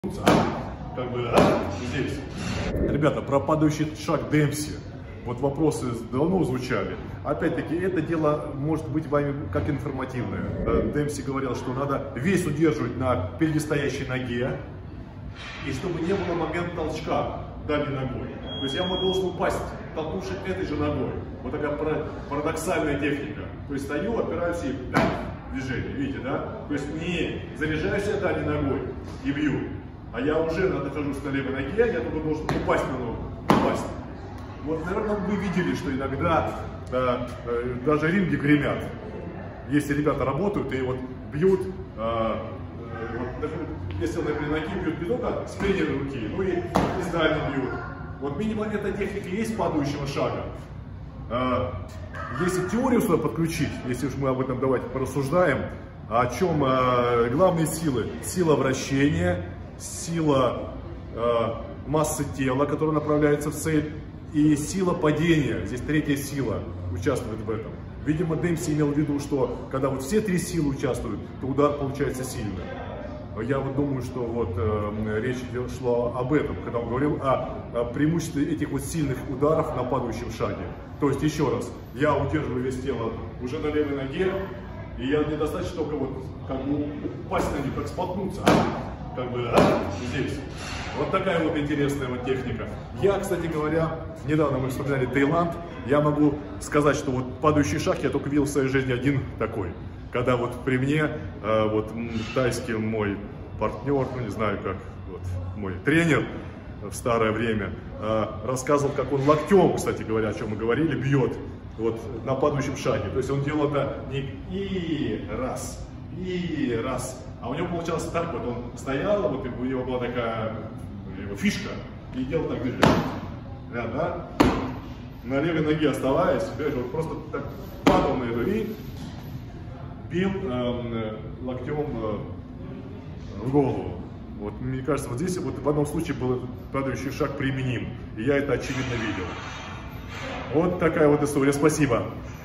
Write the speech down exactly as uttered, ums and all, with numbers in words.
Как бы, а, здесь. Ребята, про падающий шаг Демпси. Вот вопросы давно звучали. Опять-таки, это дело может быть вами как информативное. Демпси говорил, что надо весь удерживать на впередистоящей ноге, и чтобы не было момента толчка дальней ногой. То есть я должен упасть, толкнувшись этой же ногой. Вот такая парадоксальная техника. То есть стою, опираюсь и да, движение, видите, да? То есть не заряжаюсь я дальней ногой и бью, а я уже нахожусь на левой ноге, я только должен упасть на ногу, упасть. Вот, наверное, вы видели, что иногда э, э, даже ринги гремят. Если ребята работают и вот бьют, э, э, вот, если, например, ноги бьют не только с передней руки, ну и из дальней бьют. Вот минимум эта техника есть падающего шага. Э, если теорию сюда подключить, если уж мы об этом давайте порассуждаем, о чем э, главные силы? Сила вращения, сила э, массы тела, которая направляется в цель, и сила падения, здесь третья сила участвует в этом. Видимо, Демпси имел в виду, что когда вот все три силы участвуют, то удар получается сильным. Я вот думаю, что вот э, речь шла об этом, когда он говорил о, о преимуществе этих вот сильных ударов на падающем шаге. То есть, еще раз, я удерживаю весь тело уже на левой ноге, и я недостаточно только вот как бы упасть на них, как споткнуться, как бы а, здесь. Вот такая вот интересная вот техника. Я, кстати говоря, недавно мы вспоминали Таиланд, я могу сказать, что вот падающий шаг я только видел в своей жизни один такой. Когда вот при мне, э, вот тайский мой партнер, ну не знаю как, вот мой тренер в старое время, э, рассказывал, как он локтем, кстати говоря, о чем мы говорили, бьет вот на падающем шаге. То есть он делал это не и раз, и раз. А у него получалось так, вот он стоял, вот у него была такая его фишка, и делал так движение. Да, да? На левой ноге оставаясь, вот просто так падал на эту и бил э, локтем э, в голову. Вот, мне кажется, вот здесь вот в одном случае был падающий шаг применим, и я это очевидно видел. Вот такая вот история. Спасибо.